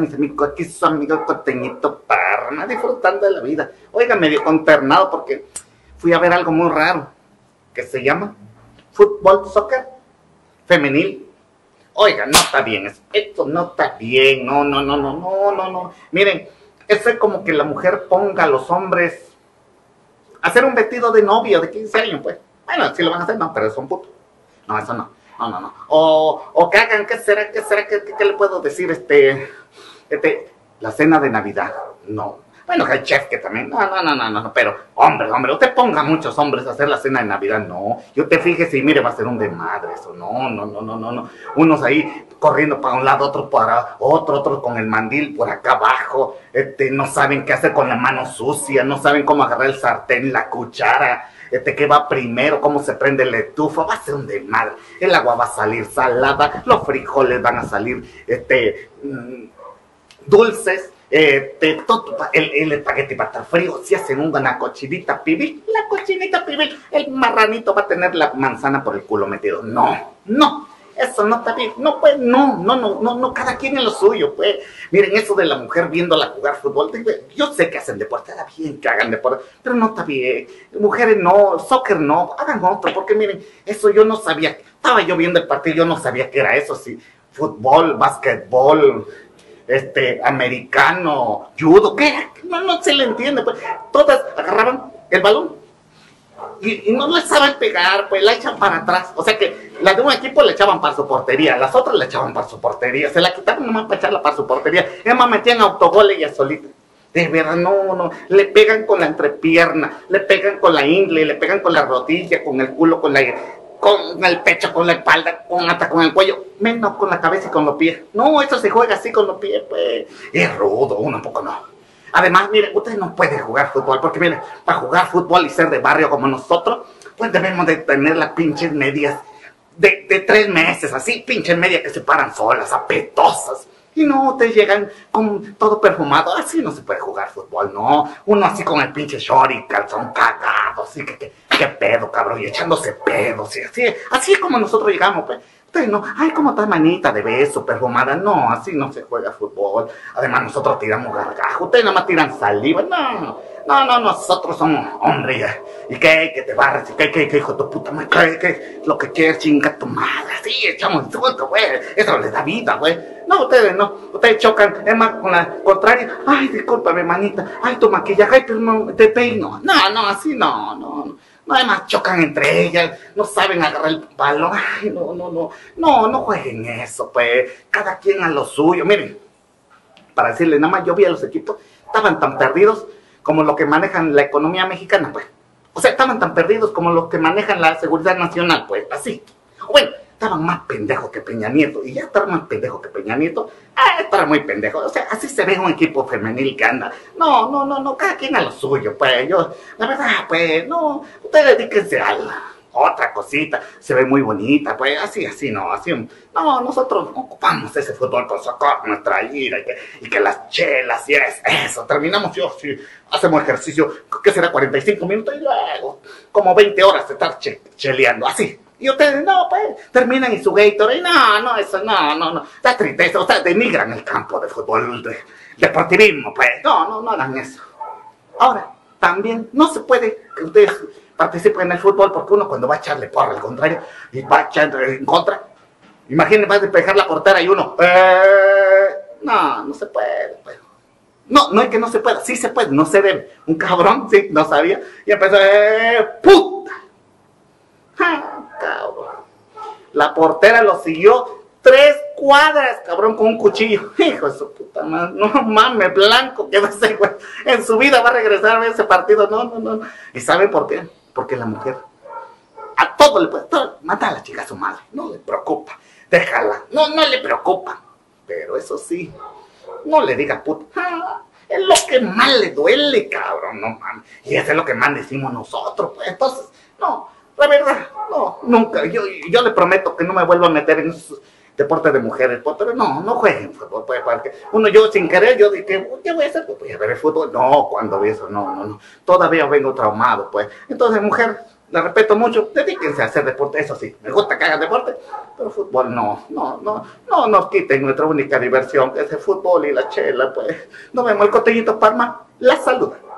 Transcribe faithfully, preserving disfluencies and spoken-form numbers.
mis amigos, aquí su amigo Costeñito Parma, disfrutando de la vida. Oiga, medio consternado porque fui a ver algo muy raro, que se llama fútbol, soccer, femenil. Oiga, no está bien, eso, esto no está bien, no, no, no, no, no, no, no. Miren, eso es como que la mujer ponga a los hombres a hacer un vestido de novia de quince años, pues. Bueno, si lo van a hacer, no, pero son putos. No, eso no, no, no, no. O, o que hagan, ¿qué será, qué será, qué, qué, qué le puedo decir? Este, este, la cena de Navidad, no. Bueno, que hay chef que también, no, no, no, no, no, pero, hombre, hombre, usted ponga a muchos hombres a hacer la cena de Navidad, no. Y usted fíjese y mire, va a ser un desmadre eso, no, no, no, no, no, no. Unos ahí corriendo para un lado, otros para otro, otros con el mandil por acá abajo, este, no saben qué hacer con la mano sucia, no saben cómo agarrar el sartén, la cuchara, este, qué va primero, cómo se prende la estufa, va a ser un desmadre. El agua va a salir salada, los frijoles van a salir, este, mmm, dulces. Eh, te, todo, el, el espagueti va a estar frío. Si hacen una cochinita pibil, la cochinita pibil, el marranito va a tener la manzana por el culo metido. No, no, eso no está bien. No, pues, no, no, no, no, no, cada quien en lo suyo, pues. Miren, eso de la mujer viéndola jugar fútbol, yo sé que hacen deporte, está bien que hagan deporte, pero no está bien. Mujeres no, soccer no, hagan otro, porque miren, eso yo no sabía. Estaba yo viendo el partido, yo no sabía que era eso, sí. Fútbol, básquetbol, este, americano, judo, ¿qué? No, no se le entiende, pues. Todas agarraban el balón y, y no le saben pegar, pues la echan para atrás. O sea que las de un equipo le echaban para su portería, las otras le echaban para su portería, se la quitaron nomás para echarla para su portería. Es más, metían autogoles y a solita. De verdad, no, no, le pegan con la entrepierna, le pegan con la ingle, le pegan con la rodilla, con el culo, con la... con el pecho, con la espalda, con hasta con el cuello, menos con la cabeza y con los pies. No, eso se juega así con los pies, pues. Es rudo, uno un poco no. Además, mire, usted no puede jugar fútbol, porque mire, para jugar fútbol y ser de barrio como nosotros, pues debemos de tener las pinches medias de, de tres meses, así, pinches medias que se paran solas, apetosas. Y no, ustedes llegan con todo perfumado, así no se puede jugar fútbol, no. Uno así con el pinche short y calzón cagado, así que, que, que pedo, cabrón, y echándose pedos, y así, así es como nosotros llegamos, pues. Ustedes no, ay, como está manita de beso, perfumada, no, así no se juega fútbol. Además, nosotros tiramos gargajo, ustedes nada más tiran saliva, no. No, no, nosotros somos hombres, y que, que te barres, y que, que, que, hijo de tu puta madre, que, que, lo que quieres, chinga tu madre, así, echamos insultos, güey, eso le da vida, güey. No, ustedes no, ustedes chocan, es más, con la contraria, ay, discúlpame, manita, ay, tu maquillaje, ay, pero no, te peino. No, no, así no, no, no. No, además chocan entre ellas, no saben agarrar el balón, ay, no, no, no, no, no jueguen eso, pues, cada quien a lo suyo. Miren, para decirles, nada más yo vi a los equipos, estaban tan perdidos como los que manejan la economía mexicana, pues. O sea, estaban tan perdidos como los que manejan la seguridad nacional, pues, así. Bueno, estaban más pendejos que Peña Nieto, y ya estar más pendejos que Peña Nieto, ah, estar muy pendejo. O sea, así se ve un equipo femenil que anda. No, no, no, no, cada quien a lo suyo, pues. Yo, la verdad, pues, no, ustedes dedíquense a la otra cosita, se ve muy bonita, pues, así, así, no, así, no, nosotros ocupamos ese fútbol por sacar nuestra ira, y que, y que las chelas, y es, eso, terminamos, yo, sí, hacemos ejercicio, ¿qué será? cuarenta y cinco minutos, y luego, como veinte horas de estar che, cheleando, así. Y ustedes, no, pues, terminan en su Gatorade, no, no, eso, no, no, no, da tristeza, o sea, denigran el campo de fútbol, de deportivismo, pues, no, no, no hagan eso. Ahora, también, no se puede que ustedes participen en el fútbol, porque uno cuando va a echarle porra al contrario, y va a echar en contra, imagínense, va a despejar la portera y uno, eh, no, no se puede, pues. No, no es que no se pueda, sí se puede, no se debe. Un cabrón, sí, no sabía, y empezó, eh, puta. Ah, cabrón. La portera lo siguió tres cuadras, cabrón, con un cuchillo. Hijo de su puta madre, no mames, blanco, que no sé, güey. En su vida va a regresar a ver ese partido, no, no, no. ¿Y saben por qué? Porque la mujer a todo le puede, todo, mata a la chica a su madre, no le preocupa, déjala, no, no le preocupa. Pero eso sí, no le diga puta. Ah, es lo que más le duele, cabrón, no mames. Y eso es lo que más decimos nosotros, pues. Entonces, no, la verdad, no, nunca. Yo, yo le prometo que no me vuelvo a meter en esos deportes de mujeres, pues, pero no, no jueguen fútbol, pues, porque uno, yo sin querer, yo dije, ¿qué voy a hacer? Pues voy a ver el fútbol. No, cuando vi eso, no, no, no. Todavía vengo traumado, pues. Entonces, mujer, la respeto mucho, dedíquense a hacer deporte, eso sí, me gusta que hagan deporte, pero fútbol no, no, no, no nos quiten nuestra única diversión, que es el fútbol y la chela, pues. Nos vemos, el Costeñito Parma, la saluda.